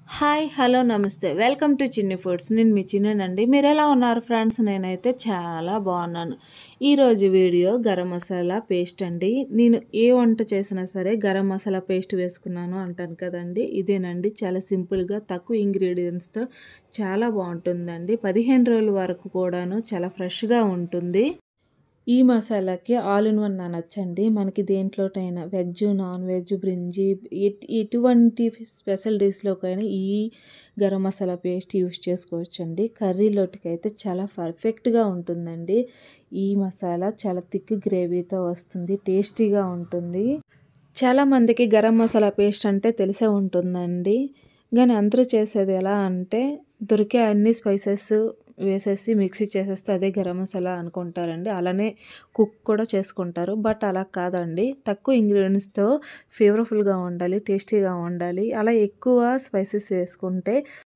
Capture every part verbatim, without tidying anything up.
Hi hello నమస్తే welcome to Chinni foods. నేను మీ చిన్నేనండి. మీరు ఎలా ఉన్నారు ఫ్రెండ్స్? నేనైతే చాలా బాగున్నాను. ఈరోజు వీడియో గరం మసాలా పేస్ట్ అండి. నేను ఏ వంట చేసినా సరే గరం మసాలా పేస్ట్ వేసుకున్నాను అంటాను కదండి, ఇదేనండి. చాలా సింపుల్గా తక్కువ ఇంగ్రీడియంట్స్తో చాలా బాగుంటుందండి. పదిహేను రోజుల వరకు కూడాను చాలా ఫ్రెష్గా ఉంటుంది. ఈ మసాలాకి ఆల్ ఇన్ వన్ అనొచ్చండి. మనకి దేంట్లోటైనా వెజ్, నాన్ వెజ్, బ్రింజి ఎట్ ఎటువంటి స్పెషల్ డిష్లోకైనా ఈ గరం మసాలా పేస్ట్ యూస్ చేసుకోవచ్చండి. కర్రీలోటికైతే చాలా పర్ఫెక్ట్గా ఉంటుందండి. ఈ మసాలా చాలా థిక్ గ్రేవీతో వస్తుంది, టేస్టీగా ఉంటుంది. చాలామందికి గరం మసాలా పేస్ట్ అంటే తెలిసే ఉంటుందండి. కానీ అందరూ చేసేది ఎలా అంటే దొరికే అన్ని స్పైసెస్ వేసేసి మిక్సీ చేసేస్తే అదే గరం మసాలా అనుకుంటారండి. అలానే కుక్ కూడా చేసుకుంటారు. బట్ అలా కాదండి. తక్కువ ఇంగ్రీడియంట్స్తో ఫ్లేవర్ఫుల్గా ఉండాలి, టేస్టీగా ఉండాలి. అలా ఎక్కువ స్పైసెస్ వేసుకుంటే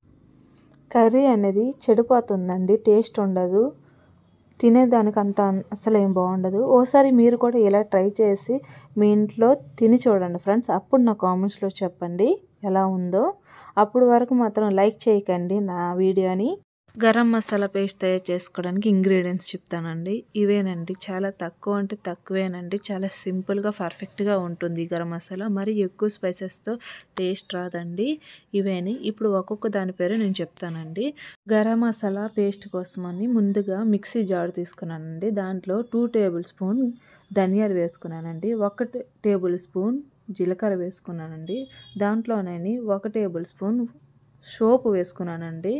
కర్రీ అనేది చెడిపోతుందండి, టేస్ట్ ఉండదు, తినేదానికి అంత అసలు ఏం బాగుండదు. ఓసారి మీరు కూడా ఇలా ట్రై చేసి మీ ఇంట్లో తిని చూడండి ఫ్రెండ్స్. అప్పుడు నా కామెంట్స్లో చెప్పండి ఎలా ఉందో. అప్పుడు వరకు మాత్రం లైక్ చేయకండి నా వీడియోని. గరం మసాలా పేస్ట్ తయారు చేసుకోవడానికి ఇంగ్రీడియంట్స్ చెప్తానండి. ఇవేనండి. చాలా తక్కువ అంటే తక్కువేనండి. చాలా సింపుల్గా పర్ఫెక్ట్గా ఉంటుంది గరం మసాలా. మరి ఎక్కువ స్పైసెస్తో టేస్ట్ రాదండి. ఇవేని ఇప్పుడు ఒక్కొక్క దాని పేరు నేను చెప్తానండి. గరం మసాలా పేస్ట్ కోసమని ముందుగా మిక్సీ జార్ తీసుకున్నానండి. దాంట్లో టూ టేబుల్ స్పూన్ ధనియాలు వేసుకున్నానండి. ఒక టేబుల్ స్పూన్ జీలకర్ర వేసుకున్నానండి. దాంట్లోనే ఒక టేబుల్ స్పూన్ సోపు వేసుకున్నానండి.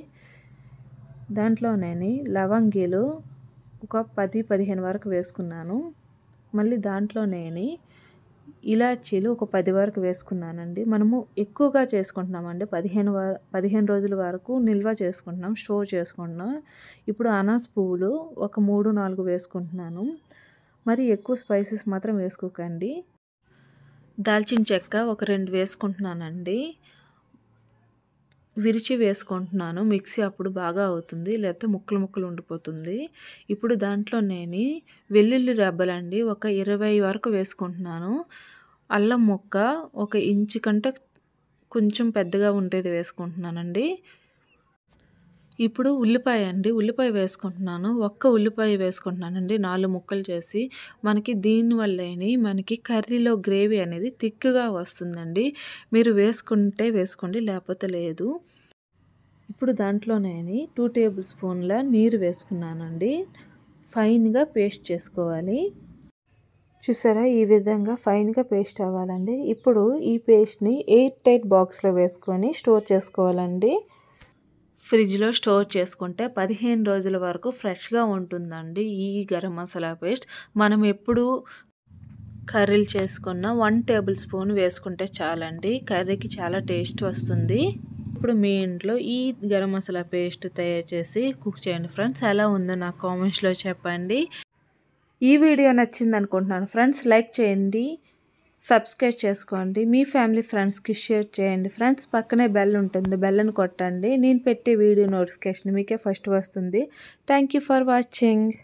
దాంట్లోనే లవంగీలు ఒక పది పదిహేను వరకు వేసుకున్నాను. మళ్ళీ దాంట్లోనే ఇలాచీలు ఒక పది వరకు వేసుకున్నానండి. మనము ఎక్కువగా చేసుకుంటున్నామండి. పదిహేను పదిహేను రోజుల వరకు నిల్వ చేసుకుంటున్నాం, స్టోర్ చేసుకుంటున్నాం. ఇప్పుడు అనాస పువ్వులు ఒక మూడు నాలుగు వేసుకుంటున్నాను. మరి ఎక్కువ స్పైసెస్ మాత్రం వేసుకోకండి. దాల్చిన చెక్క ఒక రెండు వేసుకుంటున్నానండి. విరిచి వేసుకుంటున్నాను. మిక్సీ అప్పుడు బాగా అవుతుంది, లేకపోతే ముక్కలు ముక్కలు ఉండిపోతుంది. ఇప్పుడు దాంట్లో నేను వెల్లుల్లి రెబ్బలండి ఒక ఇరవై వరకు వేసుకుంటున్నాను. అల్లం ముక్క ఒక ఇంచు కంటే కొంచెం పెద్దగా ఉండేది వేసుకుంటున్నానండి. ఇప్పుడు ఉల్లిపాయ అండి, ఉల్లిపాయ వేసుకుంటున్నాను. ఒక్క ఉల్లిపాయ వేసుకుంటున్నానండి, నాలుగు ముక్కలు చేసి. మనకి దీనివల్లని మనకి కర్రీలో గ్రేవీ అనేది థిక్గా వస్తుందండి. మీరు వేసుకుంటే వేసుకోండి, లేకపోతే లేదు. ఇప్పుడు దాంట్లోనే టూ టేబుల్ స్పూన్ల నీరు వేసుకున్నానండి. ఫైన్గా పేస్ట్ చేసుకోవాలి. చూసారా, ఈ విధంగా ఫైన్గా పేస్ట్ అవ్వాలండి. ఇప్పుడు ఈ పేస్ట్ని ఎయిర్ టైట్ బాక్స్లో వేసుకొని స్టోర్ చేసుకోవాలండి. ఫ్రిడ్జ్లో స్టోర్ చేసుకుంటే పదిహేను రోజుల వరకు ఫ్రెష్గా ఉంటుందండి ఈ గరం మసాలా పేస్ట్. మనం ఎప్పుడు కర్రీలు చేసుకున్న వన్ టేబుల్ స్పూన్ వేసుకుంటే చాలండి, కర్రీకి చాలా టేస్ట్ వస్తుంది. ఇప్పుడు మీ ఇంట్లో ఈ గరం మసాలా పేస్ట్ తయారు చేసి కుక్ చేయండి ఫ్రెండ్స్. ఎలా ఉందో నాకు కామెంట్స్లో చెప్పండి. ఈ వీడియో నచ్చింది అనుకుంటున్నాను ఫ్రెండ్స్. లైక్ చేయండి, సబ్స్క్రైబ్ చేసుకోండి, మీ ఫ్యామిలీ ఫ్రెండ్స్కి షేర్ చేయండి ఫ్రెండ్స్. పక్కనే బెల్ ఉంటుంది, బెల్ని కొట్టండి. నేను పెట్టే వీడియో నోటిఫికేషన్ మీకే ఫస్ట్ వస్తుంది. Thank you for watching.